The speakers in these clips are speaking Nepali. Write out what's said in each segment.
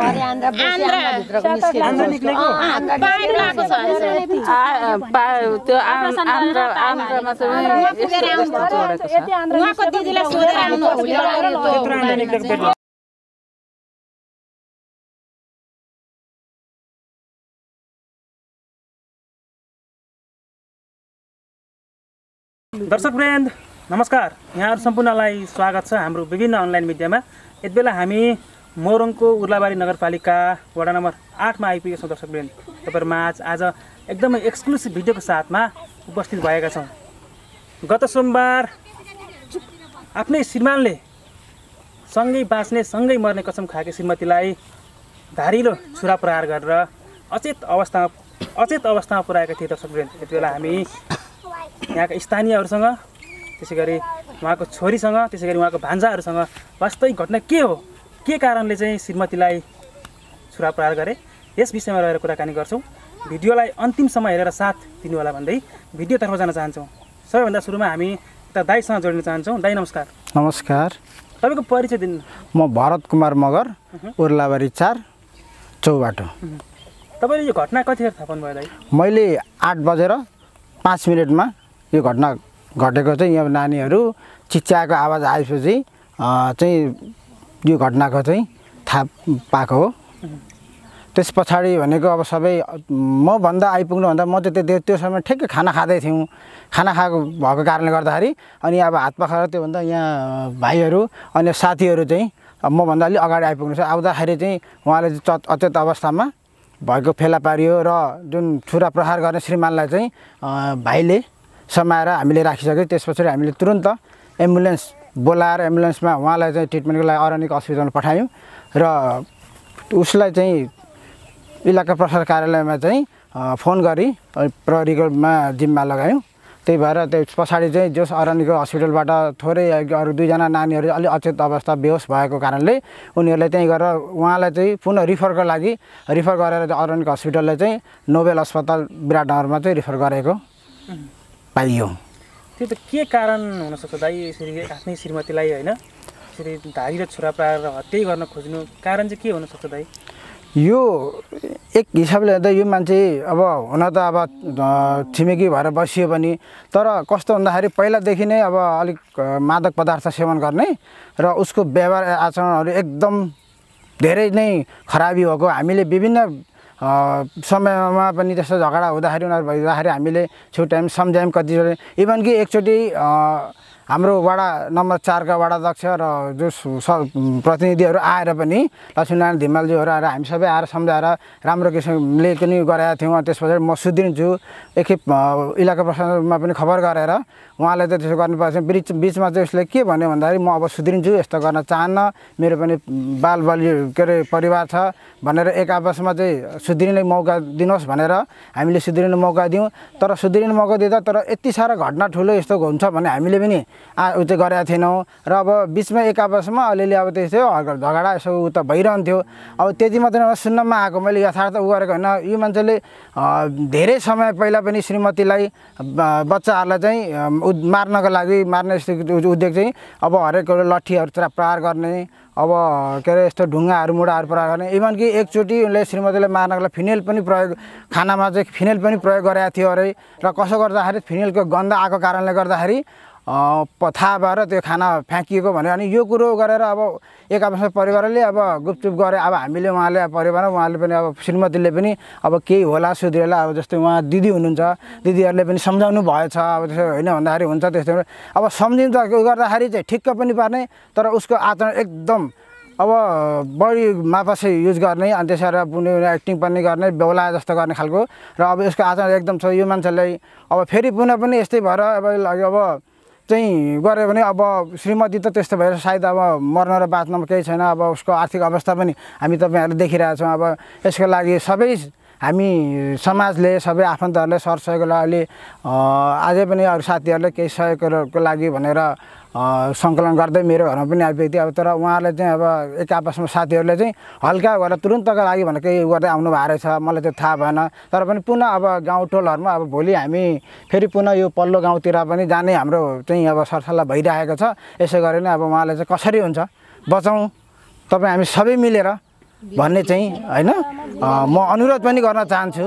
दर्शक वृन्द नमस्कार, यहाँहरु सम्पूर्णलाई स्वागत छ हाम्रो विभिन्न अनलाइन मिडियामा। यतिबेला हामी मोरङको उर्लाबारी नगरपालिका वडा नम्बर 8 मा आइपुगेका छौं। दर्शक वृन्द, तपाईहरुमा आज एकदमै एक्सक्लुसिभ भिडियोको साथमा उपस्थित भएका छौं। गत सोमबार आफ्नै श्रीमानले सँगै बाँच्ने सँगै मर्ने कसम खाएकी श्रीमतीलाई धारिलो छुरा प्रहार गरेर अचेत अवस्थामा पुर्याएका थिए। दर्शक वृन्द, यतिबेला हामी यहाँका स्थानीयहरुसँग, त्यसैगरी उहाँको छोरीसँग, त्यसैगरी उहाँको भान्जाहरुसँग वास्तविक घटना के हो, के कारणले चाहिँ श्रीमतीलाई छुरा प्रहार गरे, यस विषयमा रहेर कुराकानी गर्छौं। भिडियोलाई अन्तिमसम्म हेरेर साथ दिनु होला भन्दै भिडियोतर्फ जान चाहन्छौं। सबैभन्दा सुरुमा हामी यता दाइसँग जोड्न चाहन्छौं। दाइ नमस्कार। नमस्कार। तपाईको परिचय दिनु। म भरत कुमार मगर, उर्लाबारी 4 चौबाटो। तपाईले यो घटना कतिखेर थाहा पाउनु भयो दाइ? मैले 8:05 मिनेटमा यो घटना घटेको चाहिँ यहाँ नानीहरू चिच्याएको आवाज आएपछि चाहिँ यो घटनाको चाहिँ थाहा पाएको हो। त्यस पछाडि भनेको अब सबै म भन्दा आइपुग्नुभन्दा म चाहिँ त्यो समय ठ्याक्कै खाना खाँदै थियौँ। खाना खाएको भएको कारणले गर्दाखेरि अनि अब हात पखाएर त्योभन्दा यहाँ भाइहरू अनि साथीहरू चाहिँ म भन्दा अलि अगाडि आइपुग्नु छ। आउँदाखेरि चाहिँ उहाँले अचेत अवस्थामा भएको फेला पारियो र जुन छुरा प्रहार गर्ने श्रीमानलाई चाहिँ भाइले समाएर हामीले राखिसक्यो। त्यस पछाडि हामीले तुरुन्त एम्बुलेन्स बोलाएर एम्बुलेन्समा उहाँलाई चाहिँ ट्रिटमेन्टको लागि अरनिक अस्पतालमा पठायौँ र उसलाई चाहिँ इलाका प्रशासन कार्यालयमा चाहिँ फोन गरी प्रहरीकोमा जिम्मा लगायौँ। त्यही भएर त्यस पछाडि चाहिँ जस अरनिको हस्पिटलबाट थोरै अरू 2 जना नानीहरू अलि अचेत अवस्था बेहोस भएको कारणले उनीहरूलाई त्यहीँ गरेर उहाँलाई चाहिँ पुनः रिफरको लागि रिफर गरेर अरनिक हस्पिटलले चाहिँ नोबेल अस्पताल विराटनगरमा चाहिँ रिफर गरेको पाइयो। त्यो त के कारण हुन सक्छ दाइ? यसरी आफ्नै श्रीमतीलाई हैन यसरी धारिलो छुरा प्रहार हत्या गर्न खोज्नु कारण चाहिँ के हुन सक्छ दाइ? यो एक हिसाबले हेर्दा यो मान्छे अब हुन त अब छिमेकी भएर बसियो पनि, तर कस्तो भन्दाखेरि पहिलादेखि नै अब अलिक मादक पदार्थ सेवन गर्ने र उसको व्यवहार आचरणहरू एकदम धेरै नै खराबी भएको। हामीले विभिन्न समयमा पनि त्यस्तो झगडा हुँदाखेरि उनीहरू भइदाखेरि हामीले छुट्यायौँ, सम्झायौँ कतिचोटि। इभन कि एकचोटि हाम्रो वडा नम्बर 4 का वडा अध्यक्ष र जो प्रतिनिधिहरू आएर पनि लक्ष्मीनारायण धिमालज्यूहरू आएर हामी सबै आएर सम्झाएर राम्रो किसिमले पनि गराएका थियौँ। त्यस पछाडि म सुधिन्छु एकखेप इलाका प्रशासनमा पनि खबर गरेर उहाँले त त्यसो गर्नुपर्छ। बिचमा चाहिँ उसले के भन्यो भन्दाखेरि म अब सुधिन्छु, यस्तो गर्न चाहन्न, मेरो पनि बालबली के अरे परिवार छ भनेर एक आपसमा चाहिँ सुध्रिने मौका दिनुहोस् भनेर हामीले सुध्रिने मौका दियौँ। तर सुध्रिने मौका दिँदा तर यति साह्रो घटना ठुलो यस्तो हुन्छ भने हामीले पनि उ चाहिँ गरेका थिएनौँ। र अब बिचमा एक आपसमा अलिअलि अब त्यस्तो झगडा यसो उ त भइरहन्थ्यो। अब त्यति मात्रै सुन्नमा आएको, मैले यथार्थ उ गरेको होइन। यो मान्छेले धेरै समय पहिला पनि श्रीमतीलाई बच्चाहरूलाई चाहिँ मार्नको लागि मार्ने उद्योग चाहिँ अब हरेक लट्ठीहरू प्रहार गर्ने, अब के अरे यस्तो ढुङ्गाहरू मुढाहरू प्रयोग गर्ने। इभन कि एकचोटि उनले श्रीमतीलाई मार्नको लागि फिनेल पनि प्रयोग, खानामा चाहिँ फिनेल पनि प्रयोग गरेका थियो अरे। र कसो गर्दाखेरि फिनेलको गन्ध आएको कारणले गर्दाखेरि थाहा भएर त्यो खाना फ्याँकिएको भने। अनि यो कुरो गरेर अब एक आपसमा परिवारले अब गुपचुप गरे। अब हामीले उहाँले परिवार उहाँले पनि अब श्रीमतीले पनि अब केही होला सुध्रेला, अब जस्तै उहाँ दिदी हुनुहुन्छ, दिदीहरूले पनि सम्झाउनु भएछ। अब त्यसो होइन भन्दाखेरि हुन्छ त्यस्तो। अब सम्झिन्छ गर्दाखेरि चाहिँ ठिक्क पनि पार्ने, तर उसको आचरण एकदम अब बढी मापासे युज गर्ने, अनि त्यसरी कुनै एक्टिङ पनि गर्ने, बेहुला जस्तो गर्ने खालको। र अब यसको आचरण एकदम छ। यो मान्छेलाई अब फेरि पुनः पनि यस्तै भएर अब चाहिँ गऱ्यो भने अब श्रीमती त त्यस्तो भएर सायद अब मर्न र बाँच्नमा केही छैन। अब उसको आर्थिक अवस्था पनि हामी तपाईँहरूले देखिरहेछौँ। अब यसको लागि सबै हामी समाजले, सबै आफन्तहरूले सरसहयोगको लागि अझै पनि अरू साथीहरूले केही सहयोगको लागि भनेर सङ्कलन गर्दै मेरो घरमा पनि आइपुग्थ्यो। अब तर उहाँहरूले चाहिँ अब एक आपसमा साथीहरूले चाहिँ हल्का गरेर तुरुन्तको लागि भनेर केही गर्दै आउनु भएको रहेछ। मलाई त्यो थाहा भएन। तर पनि पुनः अब गाउँ टोलहरूमा अब भोलि हामी फेरि पुनः यो पल्लो गाउँतिर पनि जाने हाम्रो चाहिँ अब सरसल्लाह भइरहेको छ। यसै गरी नै अब उहाँले चाहिँ कसरी हुन्छ बचाउँ, तपाईँ हामी सबै मिलेर भन्ने चाहिँ होइन म अनुरोध पनि गर्न चाहन्छु।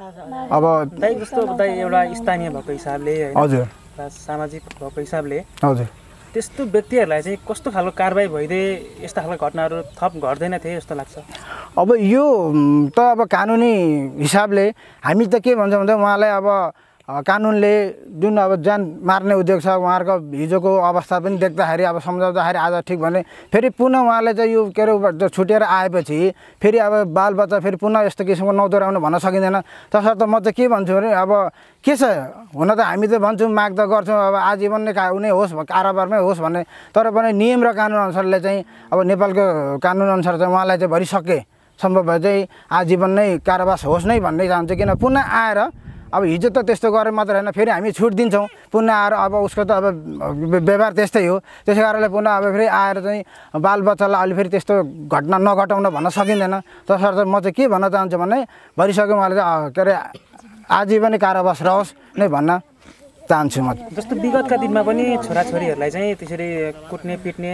अब दाइ जस्तो दाइ एउटा स्थानीय भएको हिसाबले होइन हजुर सामाजिक भएको हिसाबले हजुर त्यस्तो व्यक्तिहरूलाई चाहिँ कस्तो खालको कारबाही भइदिए यस्ता खालको घटनाहरू थप घट्दैन थिए जस्तो लाग्छ? अब यो त अब कानुनी हिसाबले हामी त के भन्छौँ भन्दा उहाँलाई अब कानुनले जुन अब ज्यान मार्ने उद्योग छ उहाँहरूको हिजोको अवस्था पनि देख्दाखेरि अब सम्झाउँदाखेरि आज ठिक भने फेरि पुनः उहाँले चाहिँ यो के अरे छुटेर आएपछि फेरि अब बालबच्चा फेरि पुनः यस्तो किसिमको नदोहोऱ्याउनु भन्न सकिँदैन। तसर्थ म चाहिँ के भन्छु भने अब के छ हुन त हामी त भन्छौँ माग त गर्छौँ अब आजीवन नै उनी होस् काराबारमै होस् भन्ने, तर पनि नियम र कानुन अनुसारले चाहिँ अब नेपालको कानुन अनुसार चाहिँ उहाँलाई चाहिँ भरिसके सम्भव भए चाहिँ आजीवन नै कारावास होस् नै भन्ने चाहन्छु। किन पुनः आएर अब हिजो त त्यस्तो गरेर मात्र होइन फेरि हामी छुट दिन्छौँ पुनः आएर अब उसको त अब व्यवहार त्यस्तै हो, त्यसै कारणले पुनः अब फेरि आएर चाहिँ बालबच्चालाई अलि फेरि त्यस्तो घटना नघटाउन भन्न सकिँदैन। तसर्थ म चाहिँ के भन्न चाहन्छु भने भरिसक्यो उहाँले चाहिँ के अरे आजीवनै कारावास रहोस् नै भन्न चाहन्छु म। जस्तो विगतका दिनमा पनि छोराछोरीहरूलाई चाहिँ त्यसरी कुट्ने पिट्ने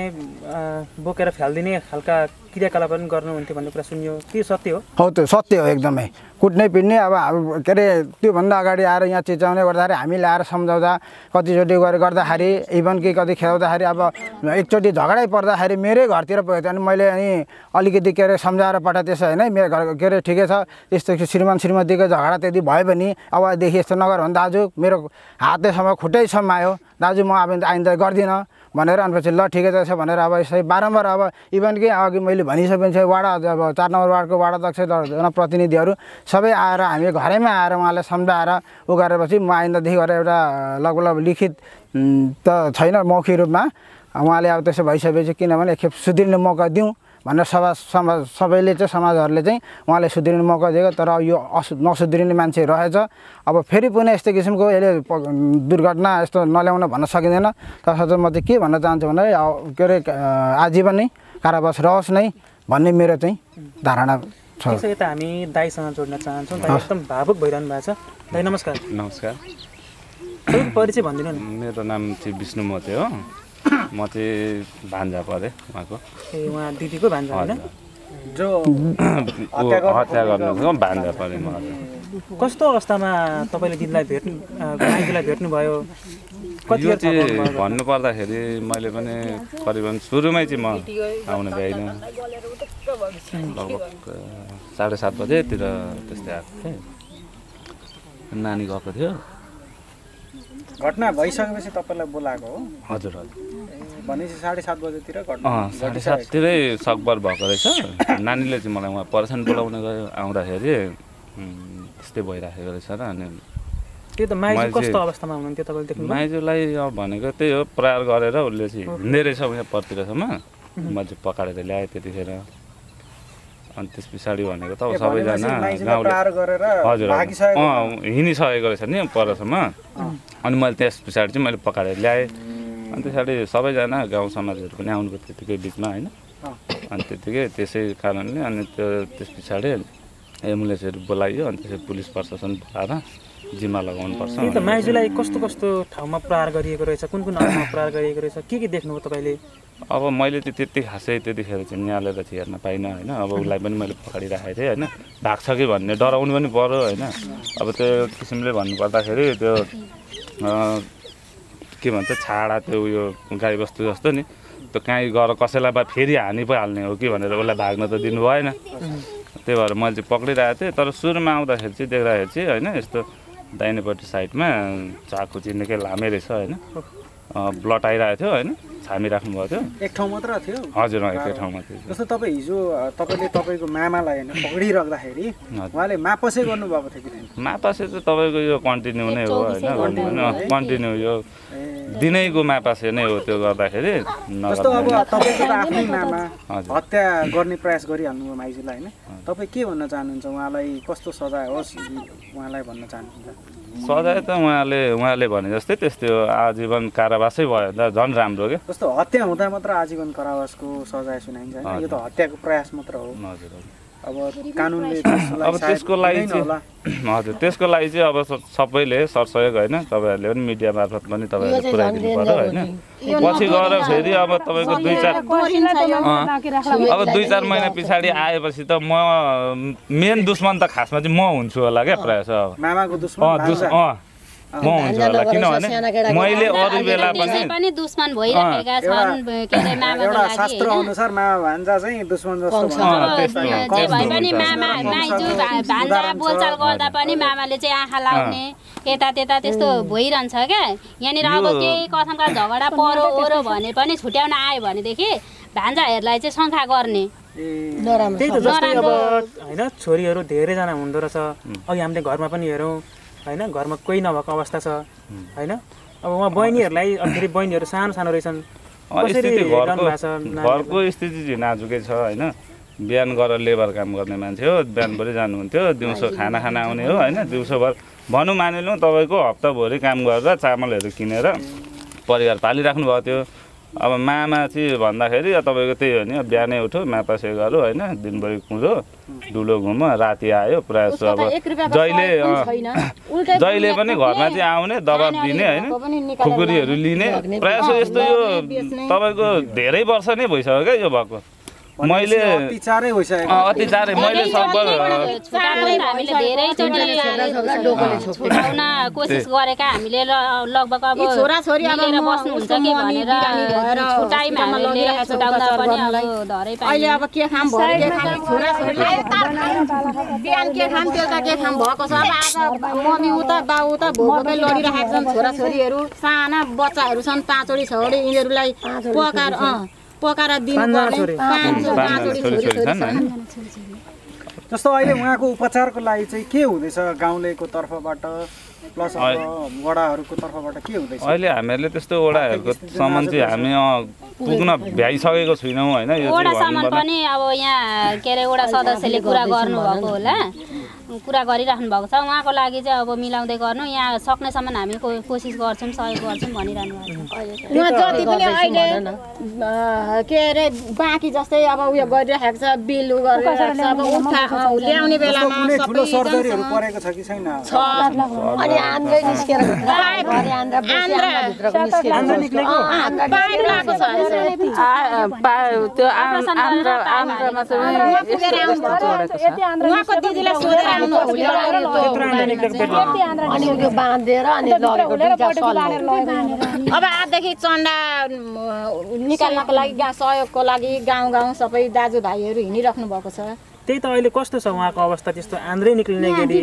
बोकेर फ्यालिदिने खालका क्रियाकलाप पनि गर्नुहुन्थ्यो भन्ने कुरा सुनियो, के सत्य हो? हो त्यो सत्य हो एकदमै। कुट्ने पिट्ने अब के अरे त्योभन्दा अगाडि आएर यहाँ चिचाउने गर्दाखेरि हामी ल्याएर सम्झाउँदा कतिचोटि गर्दाखेरि इभन कि कति खेलाउँदाखेरि अब एकचोटि झगडै पर्दाखेरि मेरै घरतिर पुगेको थियो अनि मैले अनि अलिकति के अरे सम्झाएर पठाएँ त्यसो होइन मेरो घर के अरे ठिकै छ यस्तो श्रीमान श्रीमतीको झगडा त्यति भयो भने अबदेखि यस्तो नगर भने दाजु मेरो हातैसम्म खुट्टै समायो दाजु म अब आइन्दा गर्दिनँ भनेर अनिपछि ल ठिकै छ भनेर अब यसै बारम्बार अब इभन कि अघि मैले भनिसकेपछि वाडा अब 4 नम्बर वार्डको वाडा अध्यक्ष जनप्रतिनिधिहरू सबै आएर हामी घरैमा आएर उहाँलाई सम्झाएर उ गरेपछि म आइन्दादेखि गरेर एउटा लगभग लिखित त छैन मौखिक रूपमा उहाँले अब त्यसो भइसकेपछि किनभने एकखेप सुध्रिने मौका दिउँ भनेर सबैले चाहिँ समाजहरूले चाहिँ उहाँले सुध्रिने मौका दिएको, तर यो नसुध्रिने मान्छे रहेछ। अब फेरि पुनः यस्तो किसिमको यसले दुर्घटना यस्तो नल्याउन भन्न सकिँदैन। तसर्थ म चाहिँ के भन्न चाहन्छु भने के अरे आजीवन नै कारावास रहोस् नै भन्ने मेरो चाहिँ धारणा छ। यता हामी दाइसँग जोड्न चाहन्छौँ। दाइ एकदम भावुक भइरहनु भएको छ। दाइ नमस्कार। नमस्कार। परिचय भनिदिनु न। मेरो नाम चाहिँ विष्णु मोते हो, म चाहिँ भान्जा परेँ उहाँको। ए उहाँ दिदीको भान्जा होइन जो हत्या गर्नु भान्जा परेँ म। कस्तो अवस्थामा तपाईँले दिदीलाई भेट्नुभयो? यो चाहिँ भन्नुपर्दाखेरि मैले पनि करिबन सुरुमै चाहिँ म आउन भ्याइनँ, लगभग 7:30 बजेतिर त्यस्तै आएको थिएँ। नानी गएको थियो। घटना भइसकेपछि तपाईँलाई बोलाएको हो? हजुर हजुर। भनेपछि 7:30 बजेतिर घटना 7:30 तिरै सकबर भएको रहेछ। नानीले चाहिँ मलाई उहाँ पर्सन बोलाउन गयो, आउँदाखेरि त्यस्तै भइराखेको रहेछ र। अनि त्यो त माइजू कस्तो अवस्थामा हुनुहुन्थ्यो तपाईँले देख्नु? माइजूलाई अब भनेको त्यही हो, प्रहार गरेर उसले चाहिँ हिँड्दै रहेछ उहाँ पर्तिरसम्म म चाहिँ पकाएर ल्याएँ त्यतिखेर। अनि त्यस पछाडि भनेको त अब सबैजना हजुर हिँडिसकेको रहेछ नि परसम्म। अनि मैले त्यस पछाडि चाहिँ मैले पकाएर ल्याएँ। अनि त्यस पछाडि सबैजना गाउँ समाजहरू पनि आउनुको त्यतिकै बिचमा होइन। अनि त्यतिकै त्यसै कारणले अनि त्यस पछाडि एम्बुलेन्सहरू बोलाइयो। अनि त्यसै पुलिस प्रशासन बोलाएर जिम्मा लगाउनुपर्छ। त्यही त माइजूलाई कस्तो कस्तो ठाउँमा प्रहार गरिएको रहेछ, कुन कुन अवस्थामा प्रहार गरिएको रहेछ, के देख्नुभयो तपाईँले? अब मैले चाहिँ त्यति खासै त्यतिखेर चाहिँ निहालेर चाहिँ हेर्न पाइनँ होइन। अब उसलाई पनि मैले पक्रिराखेको थिएँ होइन, भाग्छ कि भन्ने डराउनु पनि पऱ्यो होइन। अब त्यो किसिमले भन्नुपर्दाखेरि त्यो के भन्छ छाडा त्यो उयो गाईबस्तु जस्तो नि, त्यो काहीँ गएर कसैलाई बा फेरि हानि पो हाल्ने हो कि भनेर उसलाई भाग्न त दिनु भएन। त्यही भएर मैले चाहिँ पक्रिरहेको थिएँ। तर सुरुमा आउँदाखेरि चाहिँ देख्दाखेरि चाहिँ होइन यस्तो दाहिनेपट्टि साइडमा चाकु चाहिँ निकै लामै रहेछ होइन, ब्लड आइरहेको थियो होइन, छामिराख्नु भएको थियो। एक ठाउँ मात्र थियो? हजुर एकै ठाउँमा थियो। जस्तो तपाईँ हिजो तपाईँले तपाईँको मामालाई होइन पक्रिराख्दाखेरि उहाँले मापसै गर्नुभएको थियो कि? मापासे चाहिँ तपाईँको यो कन्टिन्यू नै हो होइन, कन्टिन्यू यो दिनैको मापासे नै हो त्यो गर्दाखेरि। जस्तो अब तपाईँको त आफ्नै मामा हत्या गर्ने प्रयास गरिहाल्नुभयो माइजूलाई होइन, तपाईँ के भन्न चाहनुहुन्छ? उहाँलाई कस्तो सजाय होस् उहाँलाई भन्न चाहनुहुन्छ? सजाय त उहाँले भने जस्तै त्यस्तै हो, आजीवन कारावासै भयो त झन् राम्रो क्या। जस्तो हत्या हुँदा मात्र आजीवन कारावासको सजाय सुनाइन्छ होइन, यो त हत्याको प्रयास मात्र हो। हजुर। अब कानुनले त्यसलाई अब त्यसको लागि सायद दिँदैन होला। हजुर त्यसको लागि चाहिँ अब सबैले सरसहयोग होइन तपाईँहरूले पनि मिडिया मार्फत पनि तपाईँहरूले पुऱ्याइदिनु पर्यो होइन पछि गएर फेरि अब तपाईँको 2-4 महिना पछाडि आएपछि त म मेन दुश्मन त खासमा चाहिँ म हुन्छु होला क्या प्रायः अब मामाको दुश्मन म हुन्छ होला किनभने मैले अरू बेला पनि दुश्मन भइरहेका छन् के अरे मामाको एउटा लागि शास्त्र अनुसार मामा भान्जा चाहिँ दुश्मन जस्तो भन्छ। जे भए पनि मामा माइजू भान्जा बोलचाल गर्दा पनि मामाले चाहिँ आँखा लाउने यता त्यता त्यस्तो भइरहन्छ क्या यहाँनिर अब केही कथमका झगडा परो ओरो भने पनि छुट्याउन आयो भनेदेखि भान्जाहरूलाई चाहिँ शङ्का गर्ने त्यही त जस्तै अब होइन छोरीहरू धेरैजना हुँदो रहेछ अघि हामीले घरमा पनि हेरौँ होइन घरमा कोही नभएको अवस्था छ होइन अब उहाँ बहिनीहरूलाई फेरि बहिनीहरू सानो सानो रहेछन् कसरी रहनु भएको छ घरको स्थिति चाहिँ नाजुकै छ होइन बिहान गरेर लेबर काम गर्ने मान्छे हो बिहानभरि जानुहुन्थ्यो दिउँसो खाना खान आउने हो होइन दिउँसोभर भनौँ मानिलौँ तपाईँको हप्ताभरि काम गरेर चामलहरू किनेर परिवार पालिराख्नु भएको थियो अब मामा चाहिँ भन्दाखेरि तपाईँको त्यही हो नि बिहानै उठ्यो मापासे गऱ्यो होइन दिनभरि कुदो डुलो घुम्यो राति आयो प्रायः जस्तो अब जहिले पनि घरमा चाहिँ आउने दबाब दिने होइन खुकुरीहरू लिने प्रायः जस्तो यस्तो यो तपाईँको धेरै वर्ष नै भइसक्यो क्या यो भएको मैले अत्याचारै भइसक्यो अत्याचारै मैले सबभर हामीले धेरैचोटि छुटाउन कोसिस गरेका हामीले लगभग अब मिलेर बस्नुहुन्छ कि भनेर छुटाइमा हामीले छुटाउँदा पनि अब धरै अहिले अब के खाम भयो के खाम छोराछोरीले बिहान के खाम बेलुका के खाम भएको छ अब आज मम्मी उता बाउ उता भोकै लडिरहेका छन् छोराछोरीहरू साना बच्चाहरू छन् 5 वटा 6 वटा यिनीहरूलाई पकाएर दिनुपर्ने 5 वटा छोरी छन् जस्तो अहिले उहाँको उपचारको लागि चाहिँ के हुँदैछ गाउँलेको तर्फबाट प्लस अब वडाहरूको तर्फबाट के हुँदैछ अहिले हामीहरूले त्यस्तो वडाहरूको सामान चाहिँ हामी पुग्न भ्याइसकेको छैनौँ होइन यो वडासम्म पनि अब यहाँ के अरे वडा सदस्यले कुरा गर्नुभएको होला कुरा गरिराख्नु भएको छ उहाँको लागि चाहिँ अब मिलाउँदै गर्नु यहाँ सक्नेसम्म हामी कोसिस गर्छौँ सहयोग गर्छौँ भनिरहनु उहाँ जति पनि अहिले के अरे बाँकी जस्तै अब उयो गरिरहेको छ बिल गरिरहेको छ अब उठा ल्याउने बेलामा ठुलो सर्जरीहरू परेको छ कि छैन अनि आन्द्रै निस्केर उहाँको दिदीलाई सोधेर अब आजदेखि चन्दा निकाल्नको लागि सहयोगको लागि गाउँ गाउँ सबै दाजुभाइहरू हिँडिराख्नु भएको छ त्यही त अहिले कस्तो छ उहाँको अवस्था त्यस्तो आन्द्रै निक्लिने गरी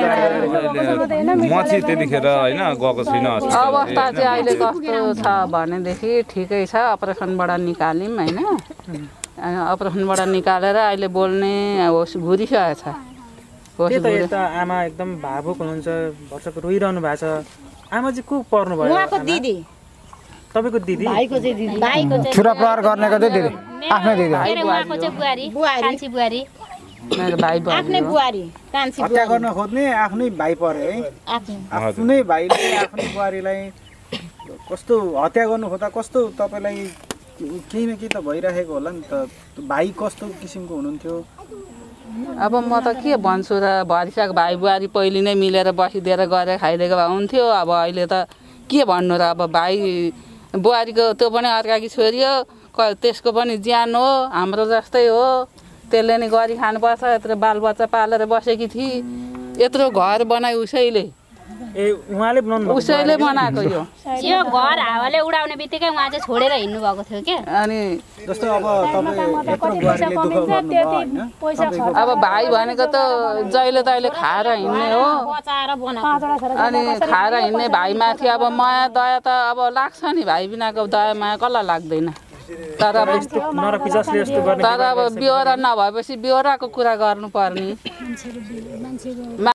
म चाहिँ त्यतिखेर होइन गएको छुइनँ अवस्था चाहिँ अहिले कस्तो छ भनेदेखि ठिकै छ अपरेसनबाट निकाल्यौँ होइन अपरेसनबाट निकालेर अहिले बोल्ने होस् घुरिसकेको छ त्यही त यता आमा एकदम भावुक हुनुहुन्छ भर्सक रोइरहनु भएको छ आमा चाहिँ को पर्नु भयो उहाँको दिदी तपाईँको दिदी छुरा प्रहार गर्नेको चाहिँ दिदी आफ्नै दिदी उहाँको चाहिँ बुहारी कान्छी बुहारी मेरो भाइ आफ्नै बुहारी कान्छी हत्या गर्न खोज्ने आफ्नै भाइ पर्यो है आफ्नै भाइले आफ्नै बुहारीलाई कस्तो हत्या गर्नु खोज्दा कस्तो तपाईँलाई केही न केही त भइरहेको होला नि त भाइ कस्तो किसिमको हुनुहुन्थ्यो अब म त के भन्छु र भरिसक भाइ बुहारी पहिले नै मिलेर बसिदिएर गरेर खाइदिएको भए हुन्थ्यो अब अहिले त के भन्नु र अब भाइ बुहारीको त्यो पनि अर्काकी छोरी हो त्यसको पनि ज्यान हो हाम्रो जस्तै हो त्यसले नि गरी खानुपर्छ यत्रो बालबच्चा पालेर बसेकी थिए यत्रो घर बनायो उसैले उहाँले बनाएको यो घर हावाले उडाउने बित्तिकै उहाँ चाहिँ छोडेर हिँड्नु भएको थियो क्या अनि जस्तो अब अब भाइ भनेको त जहिले तहिले खाएर हिँड्ने हो अनि खाएर हिँड्ने भाइमाथि अब माया दया त अब लाग्छ नि भाइ बिनाको दया माया कसलाई लाग्दैन तर अब बेहोरा नभएपछि बेहोराको कुरा गर्नुपर्ने